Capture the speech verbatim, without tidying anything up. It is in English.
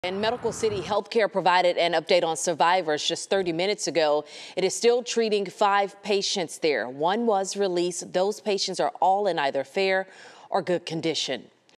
And Medical City Healthcare provided an update on survivors just thirty minutes ago. It is still treating five patients there. One was released. Those patients are all in either fair or good condition.